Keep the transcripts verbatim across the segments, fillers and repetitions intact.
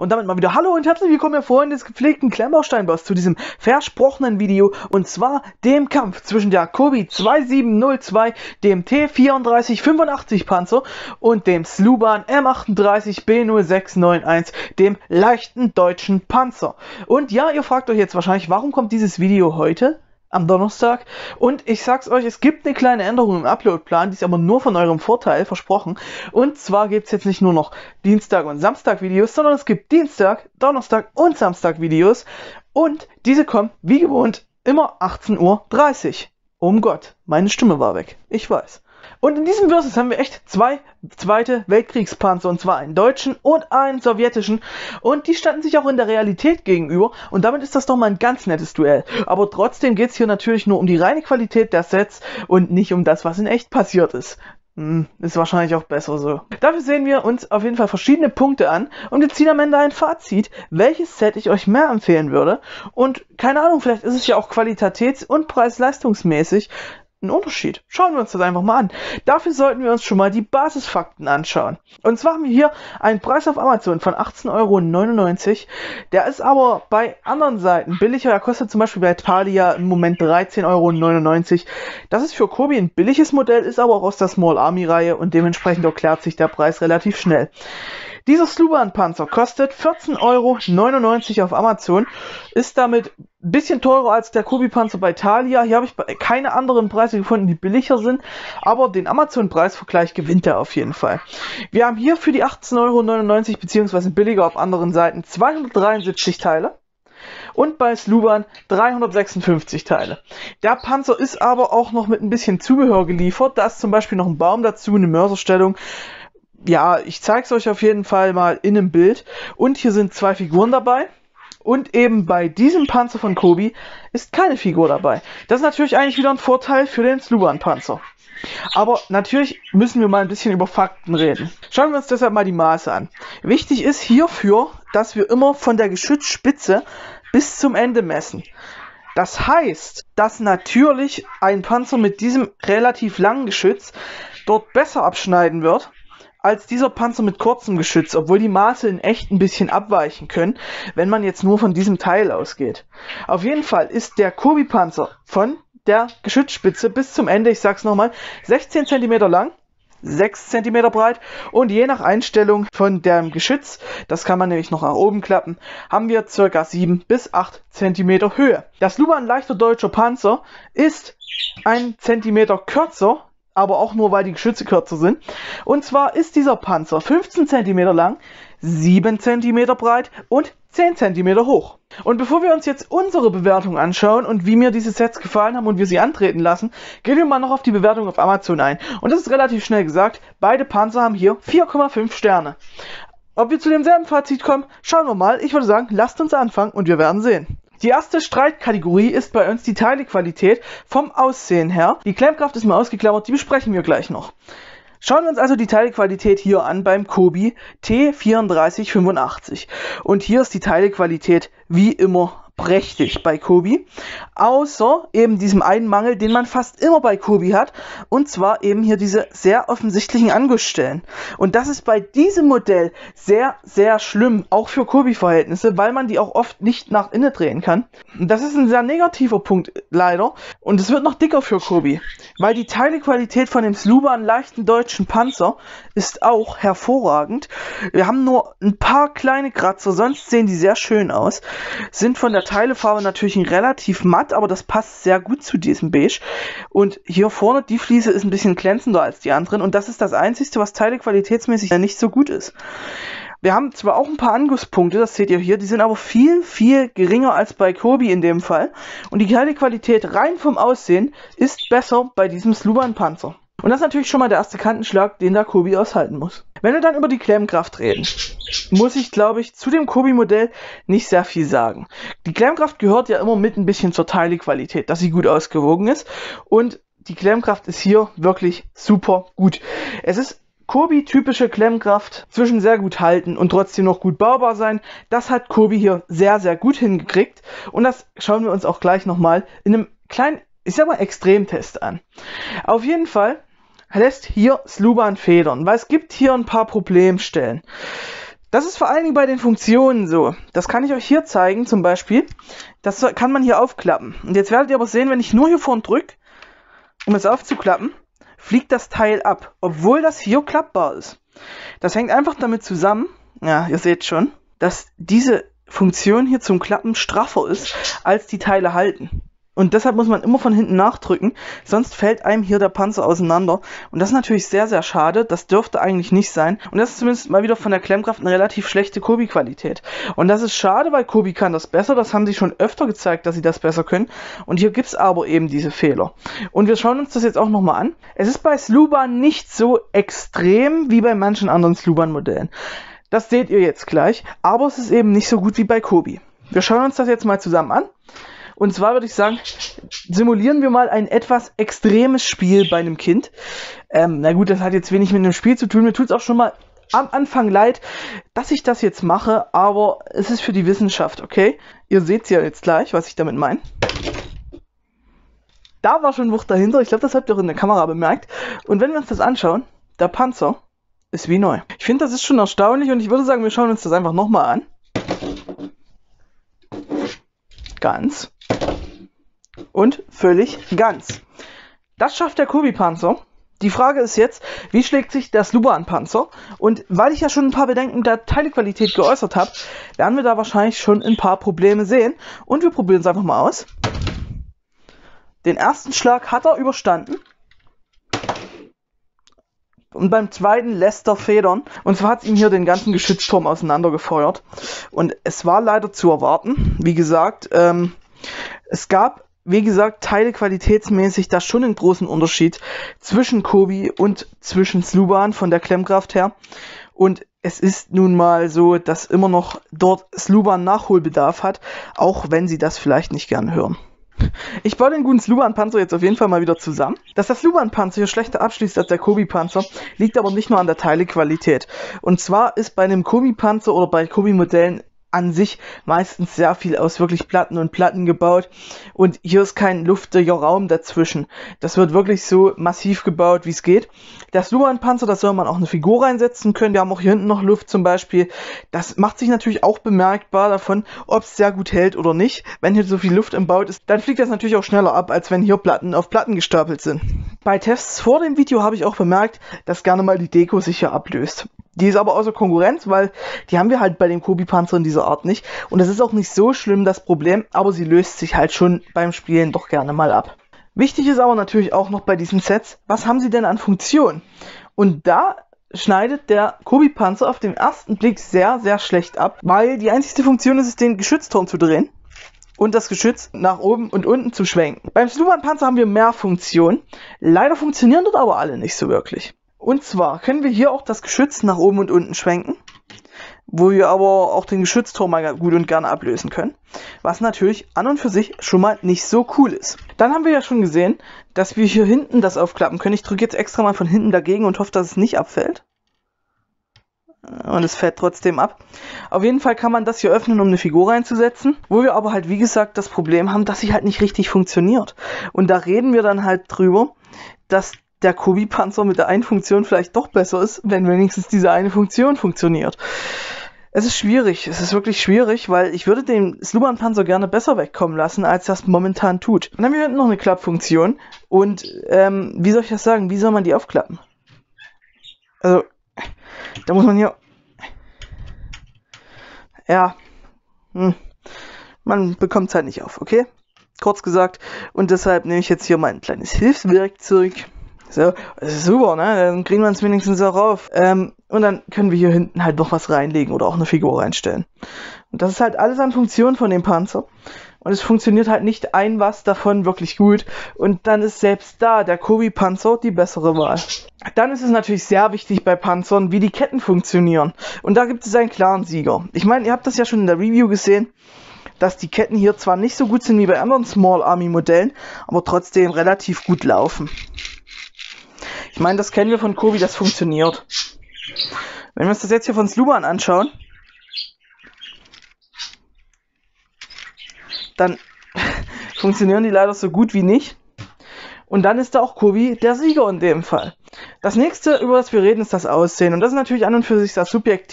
Und damit mal wieder hallo und herzlich willkommen, ihr Freunde des gepflegten Klemmbaustein-Boss, zu diesem versprochenen Video, und zwar dem Kampf zwischen der Kobi zwei sieben null zwei, dem T vierunddreißig fünfundachtzig Panzer und dem Sluban M achtunddreißig B null sechs neun eins, dem leichten deutschen Panzer. Und ja, ihr fragt euch jetzt wahrscheinlich, warum kommt dieses Video heute? Am Donnerstag. Und ich sag's euch, es gibt eine kleine Änderung im Uploadplan, die ist aber nur von eurem Vorteil, versprochen. Und zwar gibt's jetzt nicht nur noch Dienstag und Samstag Videos, sondern es gibt Dienstag, Donnerstag und Samstag Videos. Und diese kommen, wie gewohnt, immer achtzehn Uhr dreißig. Oh Gott, meine Stimme war weg. Ich weiß. Und in diesem Versus haben wir echt zwei Zweite Weltkriegspanzer, und zwar einen deutschen und einen sowjetischen, und die standen sich auch in der Realität gegenüber, und damit ist das doch mal ein ganz nettes Duell. Aber trotzdem geht es hier natürlich nur um die reine Qualität der Sets und nicht um das, was in echt passiert ist. Hm, ist wahrscheinlich auch besser so. Dafür sehen wir uns auf jeden Fall verschiedene Punkte an und wir ziehen am Ende ein Fazit, welches Set ich euch mehr empfehlen würde. Und keine Ahnung, vielleicht ist es ja auch qualitäts- und preis-leistungsmäßig ein Unterschied. Schauen wir uns das einfach mal an. Dafür sollten wir uns schon mal die Basisfakten anschauen. Und zwar haben wir hier einen Preis auf Amazon von achtzehn Euro neunundneunzig. Der ist aber bei anderen Seiten billiger. Er kostet zum Beispiel bei Thalia im Moment dreizehn Euro neunundneunzig. Das ist für Kobi ein billiges Modell, ist aber auch aus der Small Army Reihe und dementsprechend erklärt sich der Preis relativ schnell. Dieser Sluban Panzer kostet vierzehn Euro neunundneunzig auf Amazon, ist damit ein bisschen teurer als der Kobi Panzer bei Thalia. Hier habe ich keine anderen Preise gefunden, die billiger sind, aber den Amazon-Preisvergleich gewinnt er auf jeden Fall. Wir haben hier für die achtzehn Euro neunundneunzig bzw. billiger auf anderen Seiten zweihundertdreiundsiebzig Teile. Und bei Sluban dreihundertsechsundfünfzig Teile. Der Panzer ist aber auch noch mit ein bisschen Zubehör geliefert. Da ist zum Beispiel noch ein Baum dazu, eine Mörserstellung. Ja, ich zeige es euch auf jeden Fall mal in einem Bild. Und hier sind zwei Figuren dabei. Und eben bei diesem Panzer von Kobi ist keine Figur dabei. Das ist natürlich eigentlich wieder ein Vorteil für den Sluban Panzer. Aber natürlich müssen wir mal ein bisschen über Fakten reden. Schauen wir uns deshalb mal die Maße an. Wichtig ist hierfür, dass wir immer von der Geschützspitze bis zum Ende messen. Das heißt, dass natürlich ein Panzer mit diesem relativ langen Geschütz dort besser abschneiden wird als dieser Panzer mit kurzem Geschütz, obwohl die Maße in echt ein bisschen abweichen können, wenn man jetzt nur von diesem Teil ausgeht. Auf jeden Fall ist der Kobi Panzer von der Geschützspitze bis zum Ende, ich sag's nochmal, sechzehn Zentimeter lang, sechs Zentimeter breit, und je nach Einstellung von dem Geschütz, das kann man nämlich noch nach oben klappen, haben wir ca. sieben bis acht Zentimeter Höhe. Der Sluban leichter deutscher Panzer ist ein Zentimeter kürzer, aber auch nur, weil die Geschütze kürzer sind. Und zwar ist dieser Panzer fünfzehn Zentimeter lang, sieben Zentimeter breit und zehn Zentimeter hoch. Und bevor wir uns jetzt unsere Bewertung anschauen und wie mir diese Sets gefallen haben und wir sie antreten lassen, gehen wir mal noch auf die Bewertung auf Amazon ein. Und das ist relativ schnell gesagt, beide Panzer haben hier vier Komma fünf Sterne. Ob wir zu demselben Fazit kommen, schauen wir mal. Ich würde sagen, lasst uns anfangen und wir werden sehen. Die erste Streitkategorie ist bei uns die Teilequalität vom Aussehen her. Die Klemmkraft ist mal ausgeklammert, die besprechen wir gleich noch. Schauen wir uns also die Teilequalität hier an beim Kobi T vierunddreißig fünfundachtzig. Und hier ist die Teilequalität wie immer prächtig bei Kobi, außer eben diesem einen Mangel, den man fast immer bei Kobi hat, und zwar eben hier diese sehr offensichtlichen Angussstellen. Und das ist bei diesem Modell sehr, sehr schlimm, auch für Kobi-Verhältnisse, weil man die auch oft nicht nach innen drehen kann. Das ist ein sehr negativer Punkt, leider, und es wird noch dicker für Kobi, weil die Teilequalität von dem Sluban leichten deutschen Panzer ist auch hervorragend. Wir haben nur ein paar kleine Kratzer, sonst sehen die sehr schön aus, sind von der Teilefarbe natürlich relativ matt, aber das passt sehr gut zu diesem Beige. Und hier vorne, die Fliese ist ein bisschen glänzender als die anderen, und das ist das Einzige, was teilequalitätsmäßig nicht so gut ist. Wir haben zwar auch ein paar Angusspunkte, das seht ihr hier, die sind aber viel, viel geringer als bei Kobi in dem Fall. Und die Teilequalität rein vom Aussehen ist besser bei diesem Sluban Panzer. Und das ist natürlich schon mal der erste Kantenschlag, den der Kobi aushalten muss. Wenn wir dann über die Klemmkraft reden, muss ich, glaube ich, zu dem Kobi-Modell nicht sehr viel sagen. Die Klemmkraft gehört ja immer mit ein bisschen zur Teilequalität, dass sie gut ausgewogen ist. Und die Klemmkraft ist hier wirklich super gut. Es ist Kobi-typische Klemmkraft, zwischen sehr gut halten und trotzdem noch gut baubar sein. Das hat Kobi hier sehr, sehr gut hingekriegt. Und das schauen wir uns auch gleich nochmal in einem kleinen, ich sag mal, Extremtest an. Auf jeden Fall lässt hier Sluban federn, weil es gibt hier ein paar Problemstellen. Das ist vor allen Dingen bei den Funktionen so. Das kann ich euch hier zeigen, zum Beispiel. Das kann man hier aufklappen. Und jetzt werdet ihr aber sehen, wenn ich nur hier vorne drücke, um es aufzuklappen, fliegt das Teil ab, obwohl das hier klappbar ist. Das hängt einfach damit zusammen, ja, ihr seht schon, dass diese Funktion hier zum Klappen straffer ist, als die Teile halten. Und deshalb muss man immer von hinten nachdrücken, sonst fällt einem hier der Panzer auseinander. Und das ist natürlich sehr, sehr schade. Das dürfte eigentlich nicht sein. Und das ist zumindest mal wieder von der Klemmkraft eine relativ schlechte Kobi-Qualität. Und das ist schade, weil Kobi kann das besser. Das haben sie schon öfter gezeigt, dass sie das besser können. Und hier gibt es aber eben diese Fehler. Und wir schauen uns das jetzt auch nochmal an. Es ist bei Sluban nicht so extrem wie bei manchen anderen Sluban-Modellen. Das seht ihr jetzt gleich. Aber es ist eben nicht so gut wie bei Kobi. Wir schauen uns das jetzt mal zusammen an. Und zwar würde ich sagen, simulieren wir mal ein etwas extremes Spiel bei einem Kind. Ähm, na gut, das hat jetzt wenig mit einem Spiel zu tun. Mir tut es auch schon mal am Anfang leid, dass ich das jetzt mache, aber es ist für die Wissenschaft, okay? Ihr seht ja jetzt gleich, was ich damit meine. Da war schon Wucht dahinter. Ich glaube, das habt ihr auch in der Kamera bemerkt. Und wenn wir uns das anschauen, der Panzer ist wie neu. Ich finde, das ist schon erstaunlich und ich würde sagen, wir schauen uns das einfach nochmal an. Ganz. Und völlig ganz. Das schafft der Kobi-Panzer. Die Frage ist jetzt, wie schlägt sich der Sluban-Panzer? Und weil ich ja schon ein paar Bedenken der Teilequalität geäußert habe, werden wir da wahrscheinlich schon ein paar Probleme sehen. Und wir probieren es einfach mal aus. Den ersten Schlag hat er überstanden. Und beim zweiten lässt er federn. Und zwar hat es ihm hier den ganzen Geschützturm auseinandergefeuert. Und es war leider zu erwarten. Wie gesagt, ähm, es gab, wie gesagt, teilequalitätsmäßig da schon einen großen Unterschied zwischen Kobi und zwischen Sluban von der Klemmkraft her. Und es ist nun mal so, dass immer noch dort Sluban Nachholbedarf hat, auch wenn sie das vielleicht nicht gern hören. Ich baue den guten Sluban-Panzer jetzt auf jeden Fall mal wieder zusammen. Dass der Sluban-Panzer hier schlechter abschließt als der Kobi-Panzer, liegt aber nicht nur an der Teilequalität. Und zwar ist bei einem Kobi-Panzer oder bei Kobi-Modellen an sich meistens sehr viel aus wirklich Platten und Platten gebaut. Und hier ist kein luftiger Raum dazwischen. Das wird wirklich so massiv gebaut, wie es geht. Der Sluban-Panzer, da soll man auch eine Figur reinsetzen können. Wir haben auch hier hinten noch Luft zum Beispiel. Das macht sich natürlich auch bemerkbar davon, ob es sehr gut hält oder nicht. Wenn hier so viel Luft im Bau ist, dann fliegt das natürlich auch schneller ab, als wenn hier Platten auf Platten gestapelt sind. Bei Tests vor dem Video habe ich auch bemerkt, dass gerne mal die Deko sich hier ablöst. Die ist aber außer Konkurrenz, weil die haben wir halt bei dem Kobi-Panzer in dieser Art nicht. Und das ist auch nicht so schlimm, das Problem, aber sie löst sich halt schon beim Spielen doch gerne mal ab. Wichtig ist aber natürlich auch noch bei diesen Sets, was haben sie denn an Funktionen? Und da schneidet der Kobi-Panzer auf den ersten Blick sehr, sehr schlecht ab, weil die einzige Funktion ist es, den Geschützturm zu drehen und das Geschütz nach oben und unten zu schwenken. Beim Sluban-Panzer haben wir mehr Funktionen, leider funktionieren dort aber alle nicht so wirklich. Und zwar können wir hier auch das Geschütz nach oben und unten schwenken, wo wir aber auch den Geschützturm mal gut und gerne ablösen können, was natürlich an und für sich schon mal nicht so cool ist. Dann haben wir ja schon gesehen, dass wir hier hinten das aufklappen können. Ich drücke jetzt extra mal von hinten dagegen und hoffe, dass es nicht abfällt. Und es fällt trotzdem ab. Auf jeden Fall kann man das hier öffnen, um eine Figur reinzusetzen, wo wir aber halt, wie gesagt, das Problem haben, dass sie halt nicht richtig funktioniert. Und da reden wir dann halt drüber, dass der Kobi-Panzer mit der einen Funktion vielleicht doch besser ist, wenn wenigstens diese eine Funktion funktioniert. Es ist schwierig, es ist wirklich schwierig, weil ich würde den Sluban-Panzer gerne besser wegkommen lassen, als das momentan tut. Dann haben wir hinten noch eine Klappfunktion und ähm, wie soll ich das sagen, wie soll man die aufklappen? Also, da muss man hier, ja, hm, man bekommt es halt nicht auf, okay? Kurz gesagt, und deshalb nehme ich jetzt hier mein kleines Hilfswerkzeug. So, das ist super, ne? Dann kriegen wir es wenigstens auch rauf. Ähm, und dann können wir hier hinten halt noch was reinlegen oder auch eine Figur reinstellen. Und das ist halt alles an Funktionen von dem Panzer. Und es funktioniert halt nicht ein was davon wirklich gut. Und dann ist selbst da der Kobi-Panzer die bessere Wahl. Dann ist es natürlich sehr wichtig bei Panzern, wie die Ketten funktionieren. Und da gibt es einen klaren Sieger. Ich meine, ihr habt das ja schon in der Review gesehen, dass die Ketten hier zwar nicht so gut sind wie bei anderen Small Army Modellen, aber trotzdem relativ gut laufen. Ich meine, das kennen wir von Kobi, das funktioniert. Wenn wir uns das jetzt hier von Sluban anschauen, dann funktionieren die leider so gut wie nicht. Und dann ist da auch Kobi der Sieger in dem Fall. Das nächste, über das wir reden, ist das Aussehen. Und das ist natürlich an und für sich sehr subjektiv.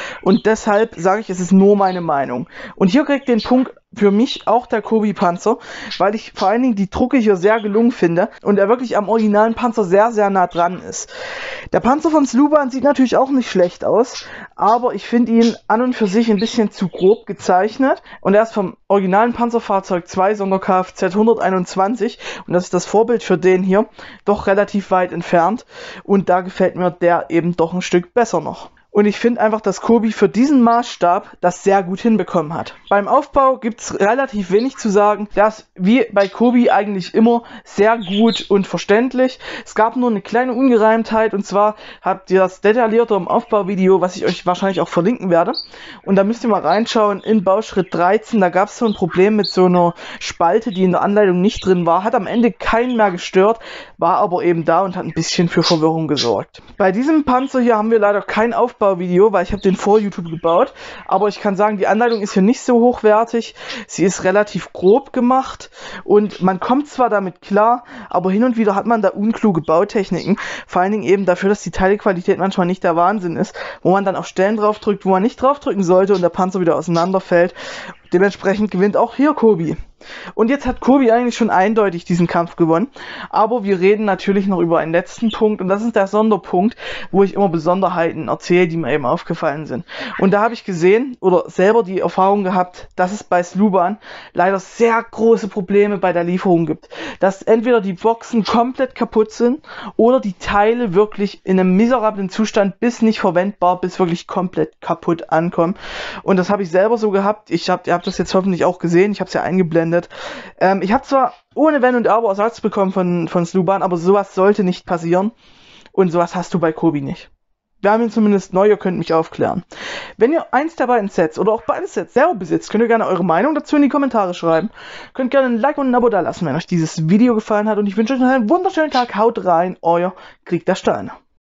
Und deshalb sage ich, es ist nur meine Meinung. Und hier kriegt den Punkt für mich auch der Kobi-Panzer, weil ich vor allen Dingen die Drucke hier sehr gelungen finde und er wirklich am originalen Panzer sehr, sehr nah dran ist. Der Panzer von Sluban sieht natürlich auch nicht schlecht aus, aber ich finde ihn an und für sich ein bisschen zu grob gezeichnet und er ist vom originalen Panzerfahrzeug zwei Sonder Kfz hunderteinundzwanzig und das ist das Vorbild für den hier, doch relativ weit entfernt und da gefällt mir der eben doch ein Stück besser noch. Und ich finde einfach, dass Kobi für diesen Maßstab das sehr gut hinbekommen hat. Beim Aufbau gibt es relativ wenig zu sagen. Das ist wie bei Kobi eigentlich immer sehr gut und verständlich. Es gab nur eine kleine Ungereimtheit und zwar habt ihr das detaillierte im Aufbauvideo, was ich euch wahrscheinlich auch verlinken werde. Und da müsst ihr mal reinschauen in Bauschritt dreizehn. Da gab es so ein Problem mit so einer Spalte, die in der Anleitung nicht drin war. Hat am Ende keinen mehr gestört, war aber eben da und hat ein bisschen für Verwirrung gesorgt. Bei diesem Panzer hier haben wir leider kein Aufbau Video, weil ich habe den vor YouTube gebaut, aber ich kann sagen, die Anleitung ist hier nicht so hochwertig, sie ist relativ grob gemacht und man kommt zwar damit klar, aber hin und wieder hat man da unkluge Bautechniken, vor allen Dingen eben dafür, dass die Teilequalität manchmal nicht der Wahnsinn ist, wo man dann auf Stellen drauf drückt, wo man nicht drauf drücken sollte und der Panzer wieder auseinanderfällt. Dementsprechend gewinnt auch hier Kobi. Und jetzt hat Kobi eigentlich schon eindeutig diesen Kampf gewonnen. Aber wir reden natürlich noch über einen letzten Punkt. Und das ist der Sonderpunkt, wo ich immer Besonderheiten erzähle, die mir eben aufgefallen sind. Und da habe ich gesehen oder selber die Erfahrung gehabt, dass es bei Sluban leider sehr große Probleme bei der Lieferung gibt. Dass entweder die Boxen komplett kaputt sind oder die Teile wirklich in einem miserablen Zustand bis nicht verwendbar, bis wirklich komplett kaputt ankommen. Und das habe ich selber so gehabt. Ich habe, ihr habt das jetzt hoffentlich auch gesehen. Ich habe es ja eingeblendet. Ähm, ich habe zwar ohne Wenn und Aber Ersatz bekommen von, von Sluban, aber sowas sollte nicht passieren. Und sowas hast du bei Kobi nicht. Wir haben ihn zumindest neu, ihr könnt mich aufklären. Wenn ihr eins der beiden Sets oder auch beide Sets selber besitzt, könnt ihr gerne eure Meinung dazu in die Kommentare schreiben. Könnt gerne ein Like und ein Abo da lassen, wenn euch dieses Video gefallen hat. Und ich wünsche euch noch einen wunderschönen Tag. Haut rein, euer Krieg der Steine.